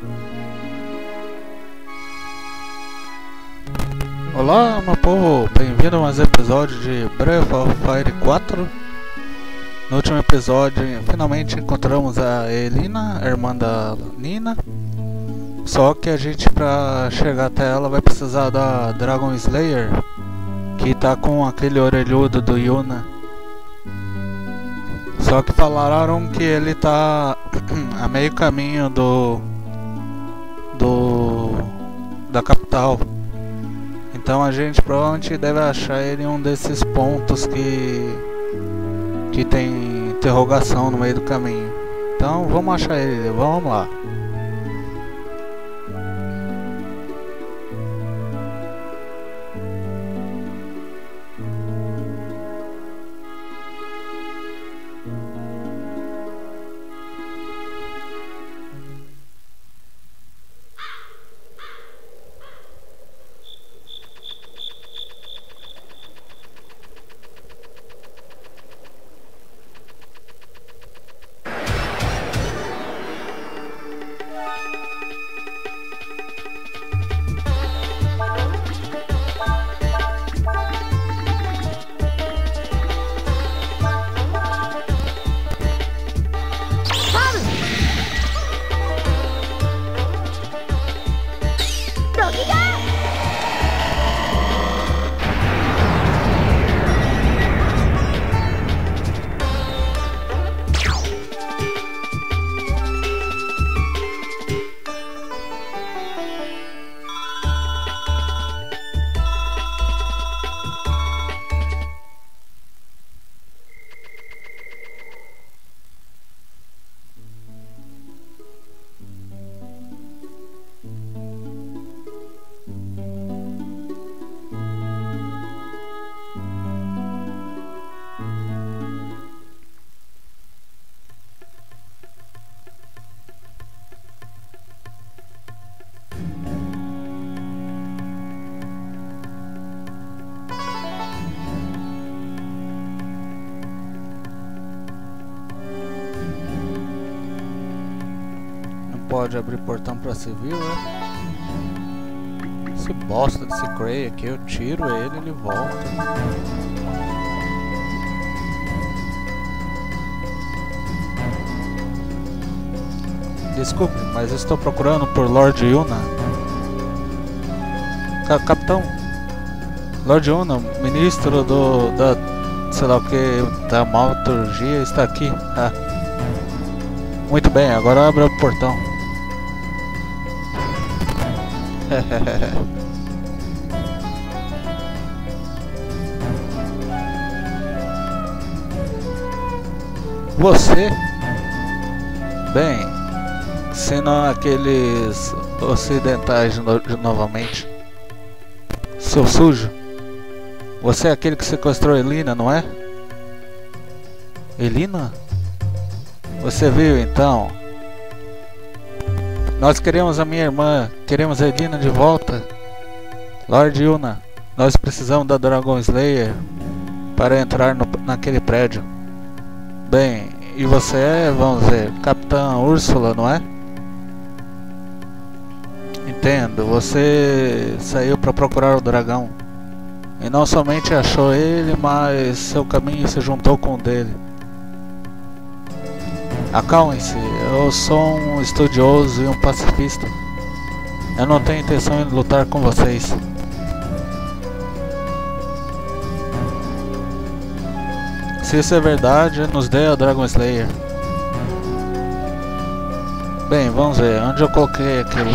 Olá, meu povo, bem-vindo a mais um episódio de Breath of Fire 4. No último episódio, finalmente encontramos a Elina, a irmã da Nina. Só que a gente, pra chegar até ela, vai precisar da Dragon Slayer, que tá com aquele orelhudo do Yuna. Só que falaram que ele tá a meio caminho da capital. Então a gente provavelmente deve achar ele em um desses pontos que tem interrogação no meio do caminho. Então vamos achar ele, vamos lá. Pode abrir portão pra civil, né? Esse bosta desse Cray aqui, eu tiro ele volta. Desculpe, mas eu estou procurando por Lord Yuna. Capitão, Lord Yuna, ministro da sei lá o que, da malturgia, está aqui. Ah. Muito bem, agora abra o portão. Você? Bem, se não aqueles ocidentais novamente. Seu sujo. Você é aquele que sequestrou Elina, não é? Elina? Você viu então? Nós queremos a minha irmã, queremos a Elina de volta. Lord Yuna, nós precisamos da Dragon Slayer para entrar naquele prédio. Bem, e você é, vamos ver, Capitã Úrsula, não é? Entendo, você saiu para procurar o dragão. E não somente achou ele, mas seu caminho se juntou com o dele. Acalmem-se, eu sou um estudioso e um pacifista. Eu não tenho intenção de lutar com vocês. Se isso é verdade, nos dê a Dragon Slayer. Bem, vamos ver, onde eu coloquei aquilo?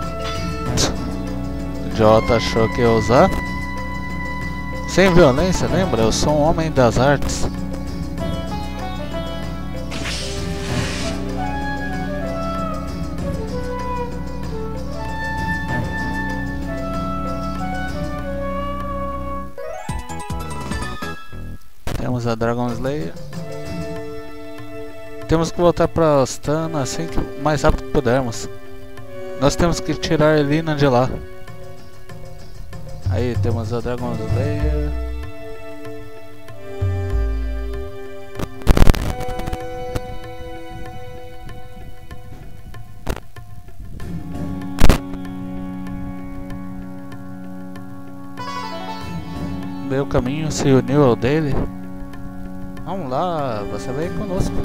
O idiota achou que ia usar. Sem violência, lembra? Eu sou um homem das artes. Temos a Dragon Slayer. Temos que voltar para Astana assim que mais rápido que pudermos. Nós temos que tirar a Elina de lá. Aí temos a Dragon Slayer. ver o caminho se uniu ao dele. Vamos lá, você vem conosco.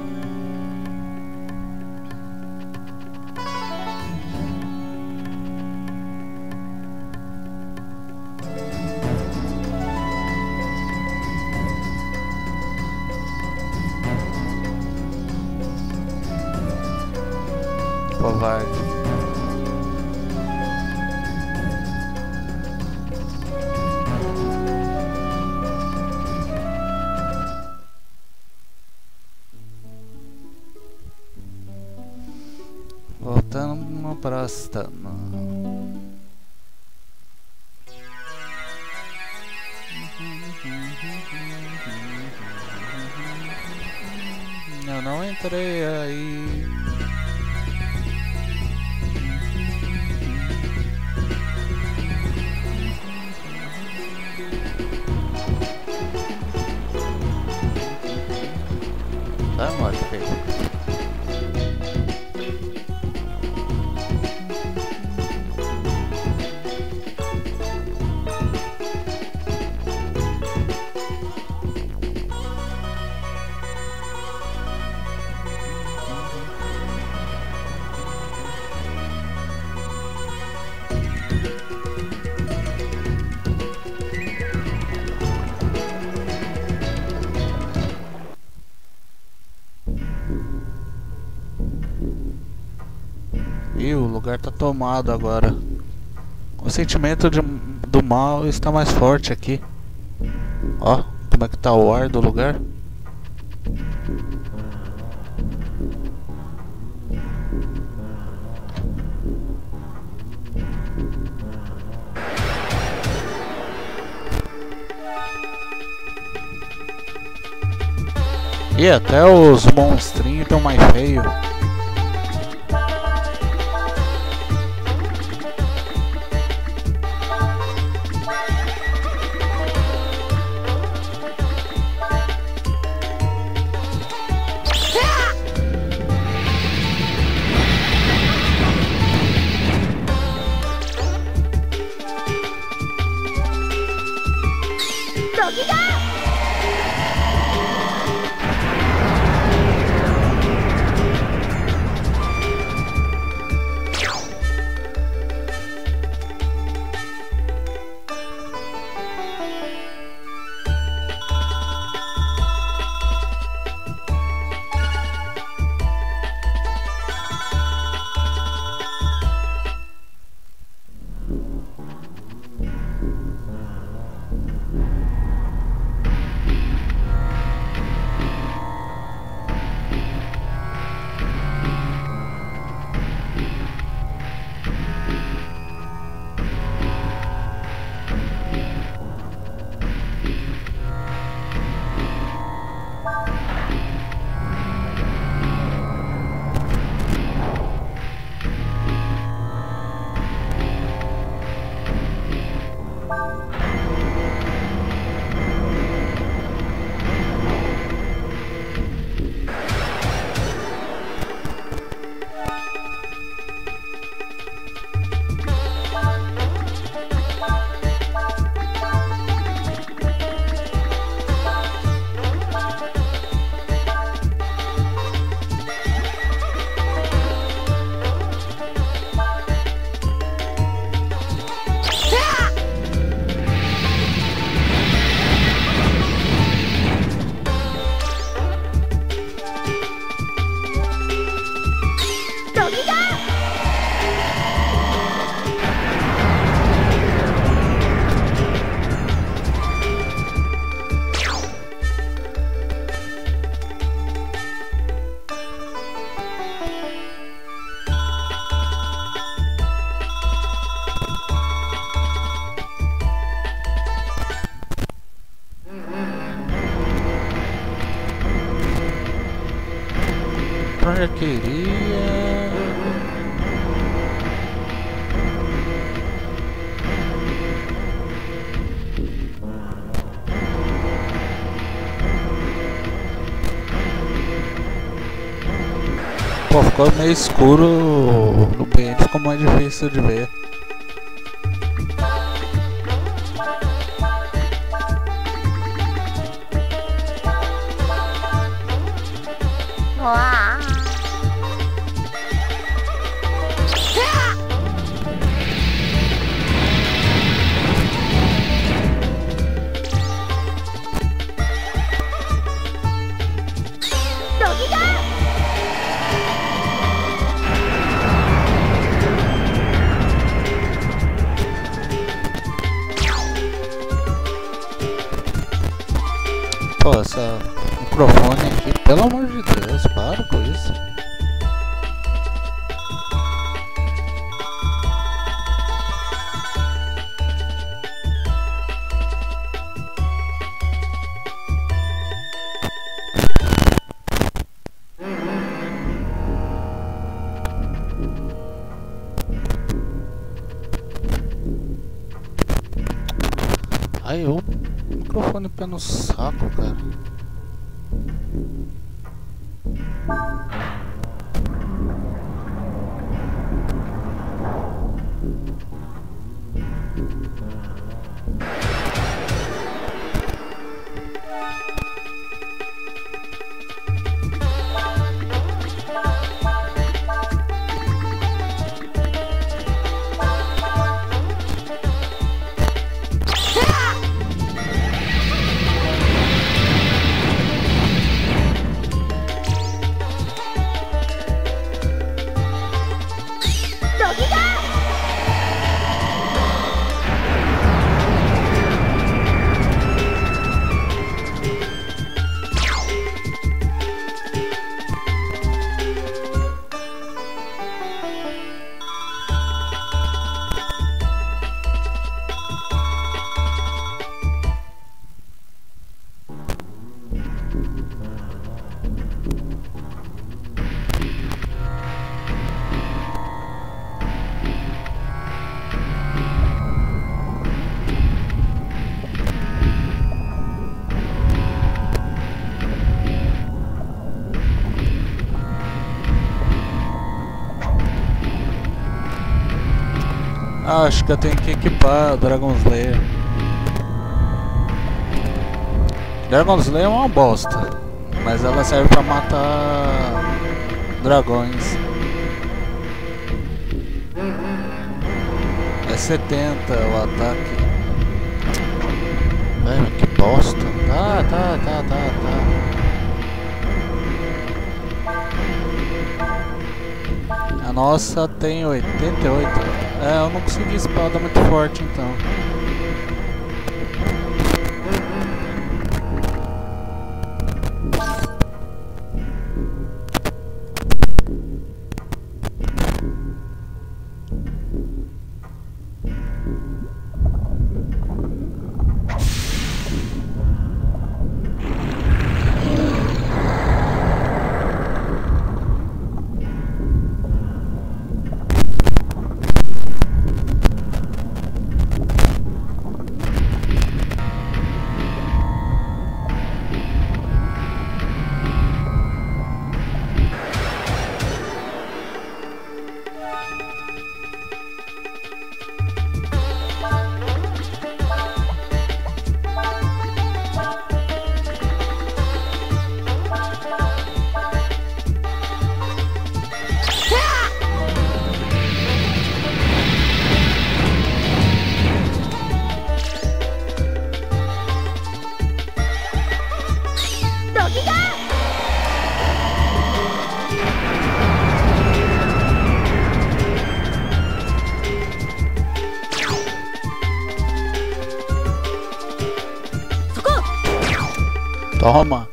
Covarde. Voltando para Astana. Eu não entrei aí. Tá morto, filho. E o lugar tá tomado agora. O sentimento do mal está mais forte aqui. Ó, como é que tá o ar do lugar. E até os monstrinhos estão mais feios. Eu queria... Pô, ficou meio escuro no ambiente, ficou mais difícil de ver. essa microfone aqui, pelo amor de Deus, para com isso. Aí o microfone pé no saco, cara. Ah, acho que eu tenho que equipar Dragon Slayer. Dragon Slayer é uma bosta, mas ela serve pra matar dragões. É 70 o ataque. Ai, que bosta. Tá. A nossa tem 88. É, eu não consegui espada muito forte então. Toma.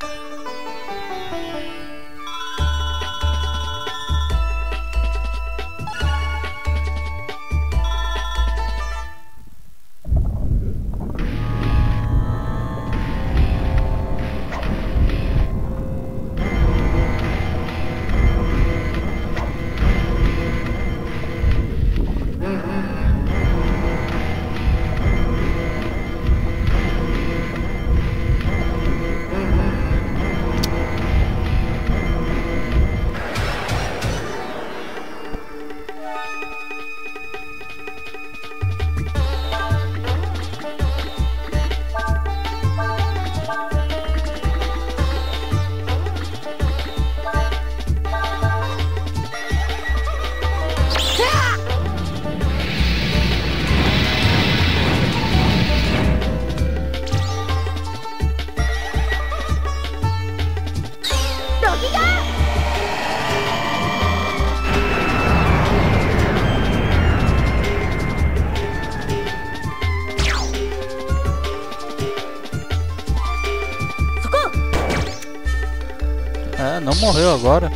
morreu agora.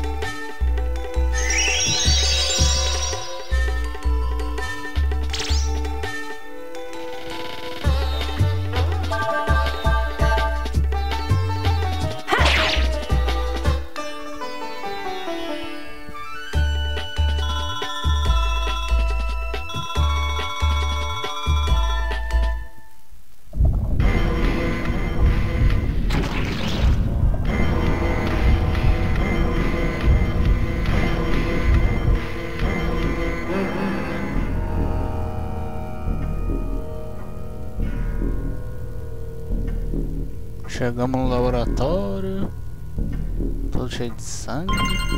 Chegamos no laboratório, todo cheio de sangue.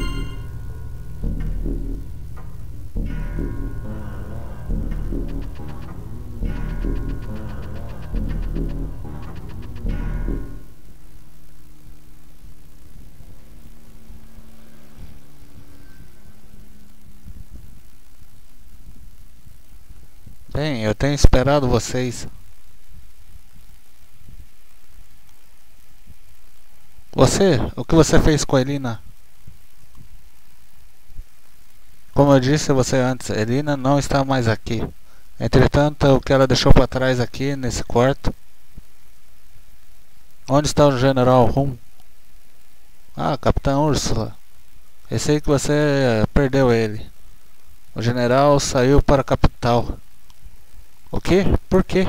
Bem, eu tenho esperado vocês. O que você fez com a Elina? Como eu disse a você antes, Elina não está mais aqui. Entretanto, o que ela deixou para trás aqui, nesse quarto. Onde está o General Rum? Ah, Capitã Úrsula. Eu sei que você perdeu ele. O general saiu para a capital. O quê? Por quê?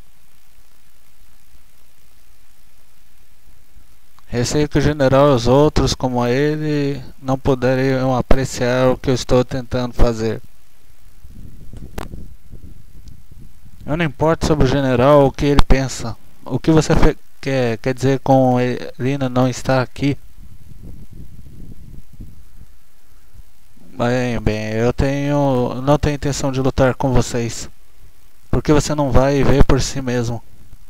Receio que o general e os outros, como ele, não poderiam apreciar o que eu estou tentando fazer. Eu não importo sobre o general o que ele pensa. O que você quer dizer com Elina não está aqui? Bem, não tenho intenção de lutar com vocês. Por que você não vai ver por si mesmo?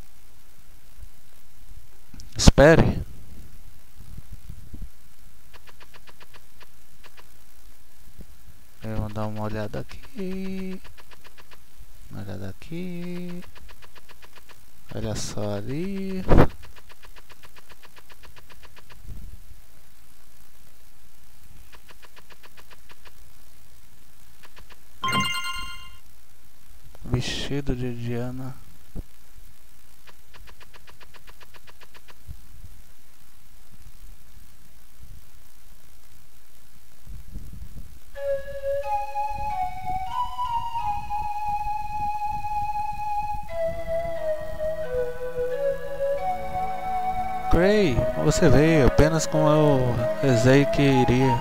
Espere. Vamos dar uma olhada aqui. Uma olhada aqui. Olha só ali. Vestido de Diana. Gray, você veio apenas como eu rezei que iria.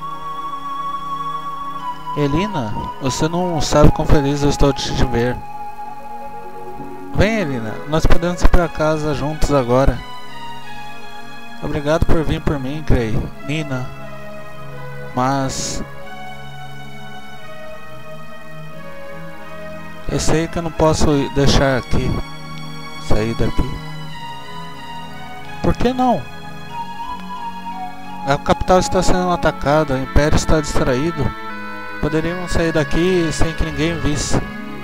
Elina, você não sabe quão feliz eu estou de te ver. Vem, Elina, nós podemos ir para casa juntos agora. Obrigado por vir por mim, Gray. Nina. Mas eu sei que eu não posso deixar aqui. Sair daqui. Por que não? A capital está sendo atacada, o Império está distraído. Poderíamos sair daqui sem que ninguém visse.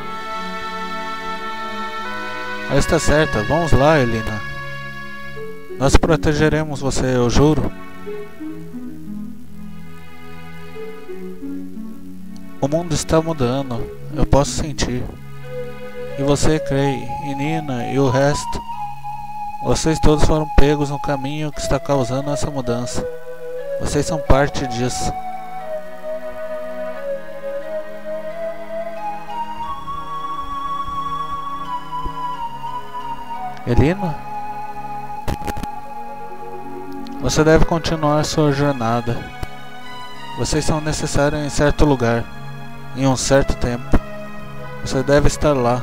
Ela está certa, vamos lá, Elina. Nós protegeremos você, eu juro. O mundo está mudando, eu posso sentir. E você, Gray, e Nina e o resto. Vocês todos foram pegos no caminho que está causando essa mudança. Vocês são parte disso. Elina? Você deve continuar sua jornada. Vocês são necessários em certo lugar, em um certo tempo. Você deve estar lá.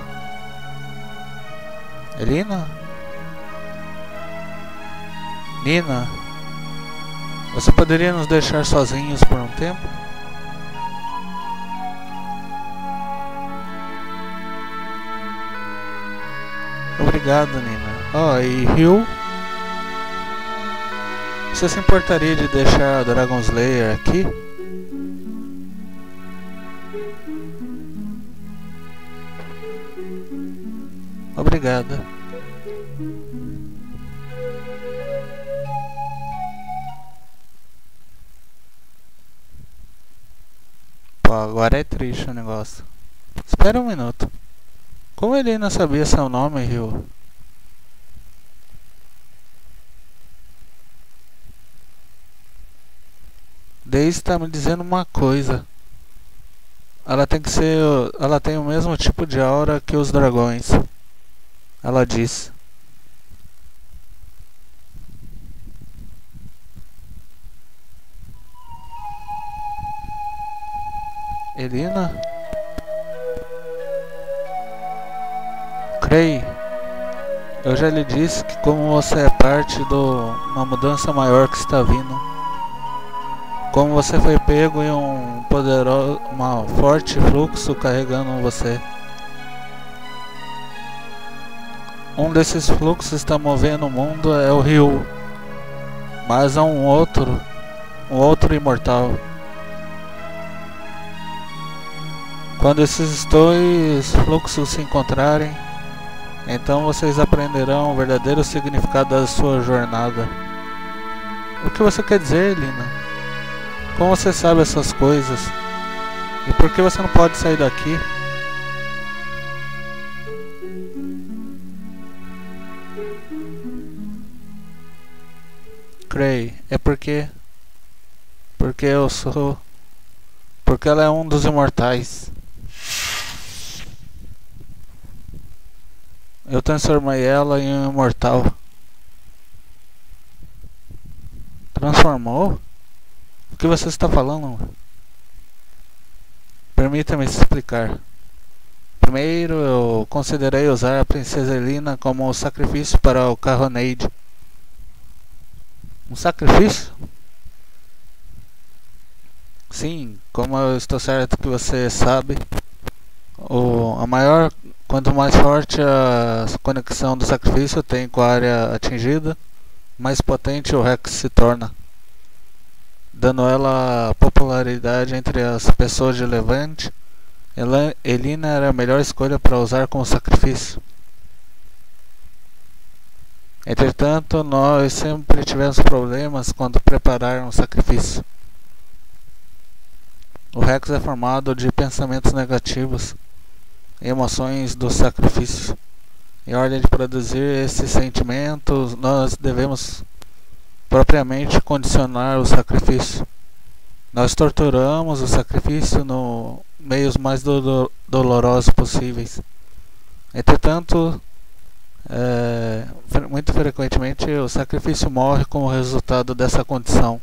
Elina? Nina, você poderia nos deixar sozinhos por um tempo? Obrigado, Nina. Oh, e Ryu? Você se importaria de deixar o Dragon Slayer aqui? Obrigada. Pô, agora é triste o negócio. Espera um minuto. Como ele não sabia seu nome, Ryu? Daisy tá me dizendo uma coisa. Ela tem que ser. Ela tem o mesmo tipo de aura que os dragões. Ela disse. Elina? Cray, eu já lhe disse que como você é parte de uma mudança maior que está vindo, como você foi pego em um forte fluxo carregando você. Um desses fluxos está movendo o mundo é o Ryu, mas há um outro imortal. Quando esses dois fluxos se encontrarem, então vocês aprenderão o verdadeiro significado da sua jornada. O que você quer dizer, Lina? Como você sabe essas coisas? E por que você não pode sair daqui? Cray, é porque eu sou... Porque ela é um dos imortais. Eu transformei ela em um imortal. Transformou? O que você está falando? Permita-me explicar. Primeiro, eu considerei usar a princesa Elina como sacrifício para o Carroneide. Um sacrifício? Sim, como eu estou certo que você sabe, quanto mais forte a conexão do sacrifício tem com a área atingida, mais potente o Rex se torna, dando ela popularidade entre as pessoas de Levante. Elina era a melhor escolha para usar como sacrifício. Entretanto, nós sempre tivemos problemas quando preparar um sacrifício. O Rex é formado de pensamentos negativos e emoções do sacrifício. Em ordem de produzir esses sentimentos, nós devemos propriamente condicionar o sacrifício. Nós torturamos o sacrifício nos meios mais dolorosos possíveis. Entretanto, muito frequentemente o sacrifício morre como resultado dessa condição.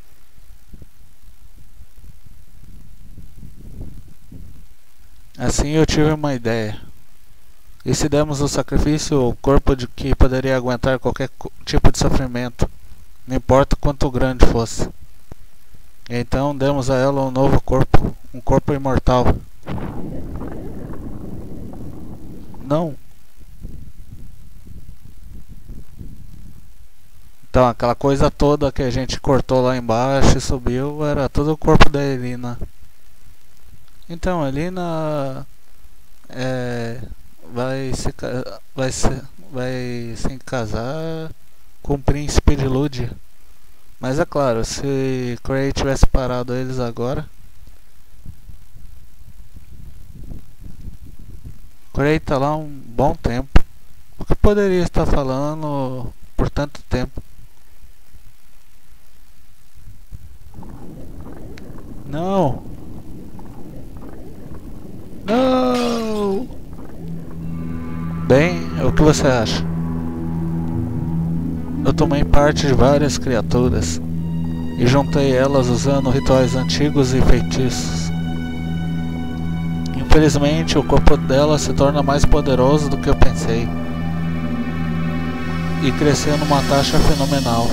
Assim eu tive uma ideia. E se demos ao sacrifício o corpo de que poderia aguentar qualquer tipo de sofrimento, não importa quanto grande fosse. Então demos a ela um novo corpo, um corpo imortal. Não. Então aquela coisa toda que a gente cortou lá embaixo e subiu era todo o corpo da Elina. Então a Elina vai se casar com o príncipe de Lúdia. Mas é claro, se Cray tivesse parado eles agora, Cray tá lá um bom tempo. O que poderia estar falando por tanto tempo? Não! Não! Bem, o que você acha? Eu tomei parte de várias criaturas e juntei elas usando rituais antigos e feitiços. Infelizmente, o corpo dela se torna mais poderoso do que eu pensei e cresceu numa taxa fenomenal.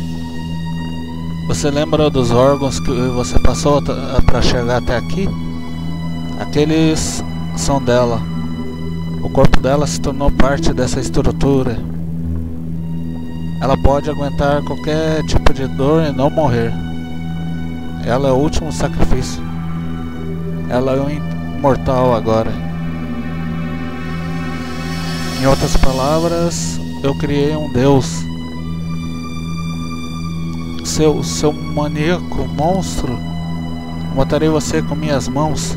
Você lembra dos órgãos que você passou para chegar até aqui? Aqueles são dela. O corpo dela se tornou parte dessa estrutura. Ela pode aguentar qualquer tipo de dor e não morrer. Ela é o último sacrifício. Ela é um imortal agora. Em outras palavras, eu criei um deus. Seu maníaco monstro Matarei você com minhas mãos.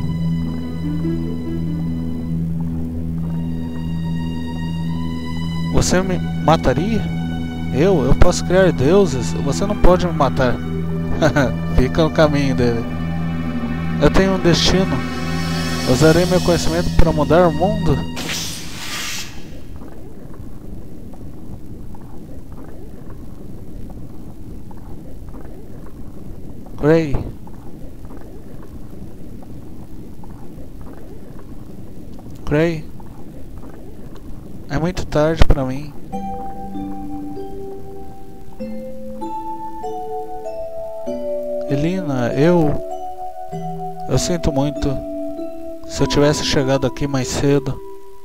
Você me mataria? Eu posso criar deuses. Você não pode me matar. Fica no caminho dele. Eu tenho um destino. Usarei meu conhecimento para mudar o mundo. Gray. Gray. É muito tarde para mim. Elina, eu sinto muito. Se eu tivesse chegado aqui mais cedo.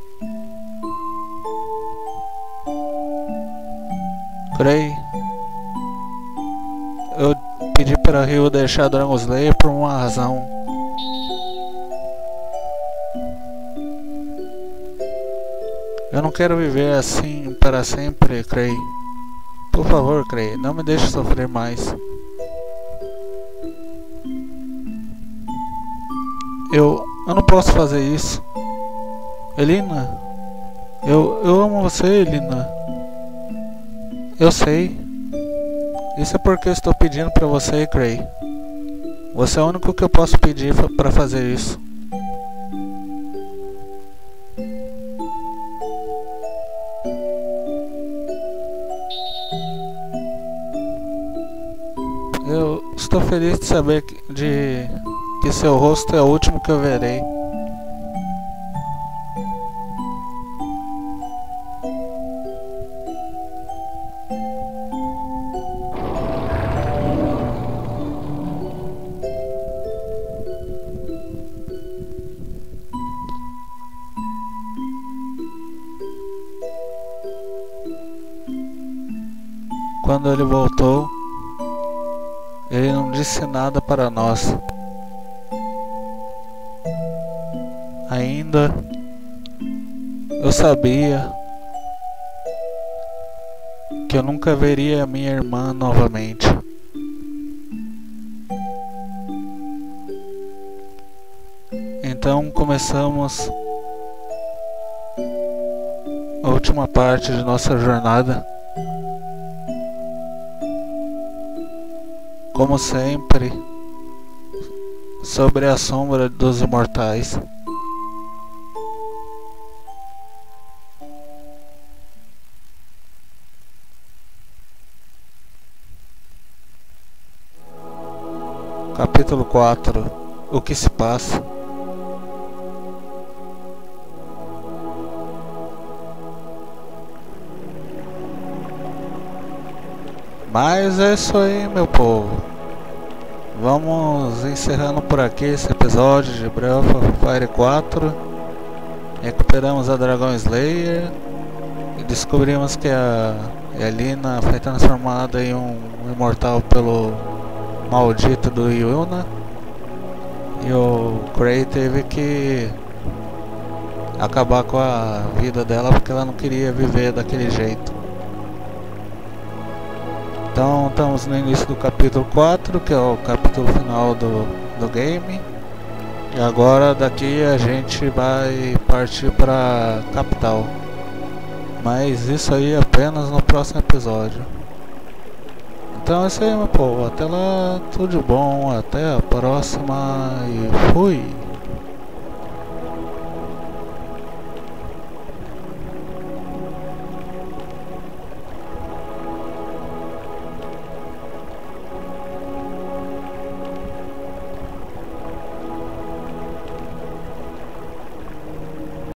Gray. Eu pedi para Rio deixar Dragon Slayer por uma razão. Eu não quero viver assim para sempre, Gray. Por favor, Gray, não me deixe sofrer mais. Eu não posso fazer isso. Elina, eu amo você, Elina. Eu sei. Isso é porque eu estou pedindo pra você, Gray. Você é o único que eu posso pedir pra fazer isso. Eu estou feliz de saber que seu rosto é o último que eu verei. Quando ele voltou, ele não disse nada para nós. Ainda eu sabia que eu nunca veria minha irmã novamente. Então começamos a última parte de nossa jornada. Como sempre, sobre a sombra dos imortais. Capítulo 4. O que se passa? Mas é isso aí, meu povo. Vamos encerrando por aqui esse episódio de Breath of Fire 4. Recuperamos a Dragon Slayer e descobrimos que a Elina foi transformada em um imortal pelo maldito do Yuna. E o Gray teve que acabar com a vida dela porque ela não queria viver daquele jeito. Então estamos no início do capítulo 4, que é o capítulo final do game. E agora daqui a gente vai partir para a capital. Mas isso aí apenas no próximo episódio. Então é isso aí, meu povo. Até lá, tudo de bom. Até a próxima e fui!